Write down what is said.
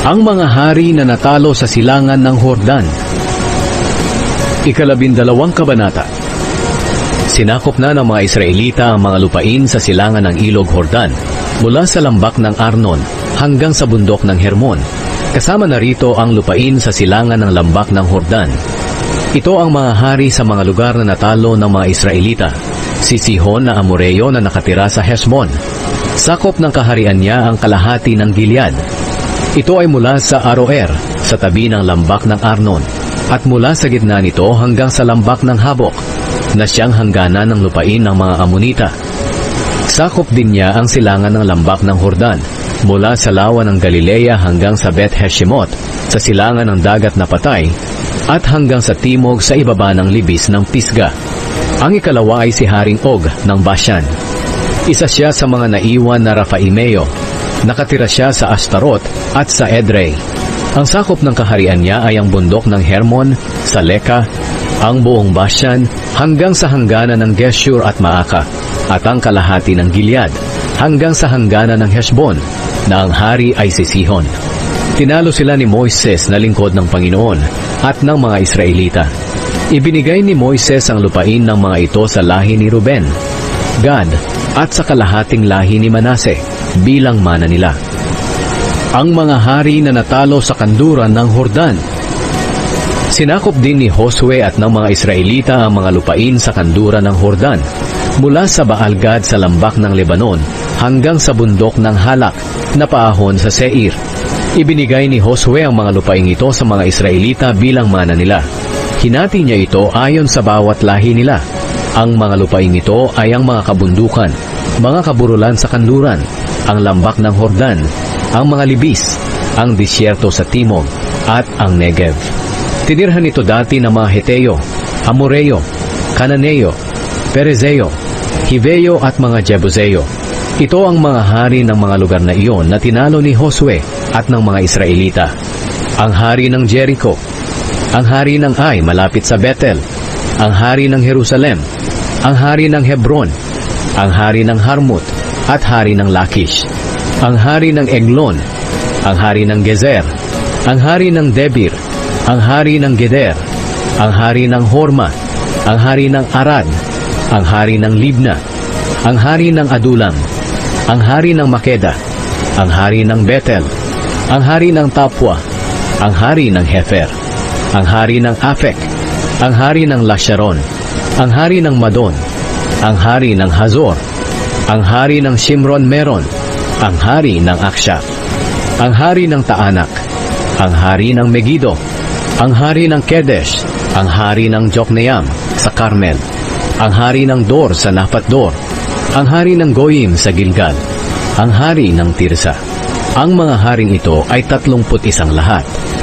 Ang mga hari na natalo sa silangan ng Hordan. 12 kabanata. Sinakop na ng mga Israelita ang mga lupain sa silangan ng Ilog Hordan, mula sa lambak ng Arnon hanggang sa bundok ng Hermon. Kasama na rito ang lupain sa silangan ng lambak ng Hordan. Ito ang mga hari sa mga lugar na natalo ng mga Israelita. Si Sihon na Amoreo na nakatira sa Heshbon. Sakop ng kaharian niya ang kalahati ng Gilead. Ito ay mula sa Aroer, sa tabi ng lambak ng Arnon, at mula sa gitna nito hanggang sa lambak ng Habok, na siyang hangganan ng lupain ng mga Amonita. Sakop din niya ang silangan ng lambak ng Hordan, mula sa lawa ng Galilea hanggang sa Beth Heshimot, sa silangan ng dagat na patay, at hanggang sa timog sa ibaba ng libis ng Pisga. Ang ikalawa ay si Haring Og ng Bashan. Isa siya sa mga naiwan na Rafaimeo. Nakatira siya sa Astarot at sa Edrei. Ang sakop ng kaharian niya ay ang bundok ng Hermon, sa Leka, ang buong Bashan, hanggang sa hangganan ng Geshur at Maaka, at ang kalahati ng Gilead, hanggang sa hangganan ng Heshbon, na ang hari ay si Sihon. Tinalo sila ni Moises na lingkod ng Panginoon at ng mga Israelita. Ibinigay ni Moises ang lupain ng mga ito sa lahi ni Ruben, Gad, at sa kalahating lahi ni Manase, bilang mana nila. Ang mga hari na natalo sa kanduran ng Hordan. Sinakop din ni Josue at ng mga Israelita ang mga lupain sa kanduran ng Hordan, mula sa Baal-Gad sa lambak ng Lebanon hanggang sa bundok ng Halak na paahon sa Seir. Ibinigay ni Josue ang mga lupain ito sa mga Israelita bilang mana nila. Hinati niya ito ayon sa bawat lahi nila. Ang mga lupain ito ay ang mga kabundukan, mga kaburulan sa kanluran, ang lambak ng Hordan, ang mga libis, ang disyerto sa timog, at ang Negev. Tinirhan ito dati ng mga Heteo, Amoreo, Cananeo, Perezeo, Hiveo at mga Jebuseo. Ito ang mga hari ng mga lugar na iyon na tinalo ni Josue at ng mga Israelita. Ang hari ng Jericho, ang hari ng Ai malapit sa Bethel, ang hari ng Jerusalem, ang hari ng Hebron, ang hari ng Harmut, at hari ng Lakish, ang hari ng Eglon, ang hari ng Gezer, ang hari ng Debir, ang hari ng Geder, ang hari ng Horma, ang hari ng Arad, ang hari ng Libna, ang hari ng Adulam, ang hari ng Makeda, ang hari ng Bethel, ang hari ng Tapua, ang hari ng Hefer, ang hari ng Afek, ang hari ng Lasharon, ang hari ng Madon, ang hari ng Hazor, ang hari ng Shimron Meron, ang hari ng Aksha, ang hari ng Taanak, ang hari ng Megiddo, ang hari ng Kedesh, ang hari ng Jokneam sa Carmel, ang hari ng Dor sa Naphat-Dor, ang hari ng Goyim sa Gilgal, ang hari ng Tirsa. Ang mga haring ito ay 31 lahat.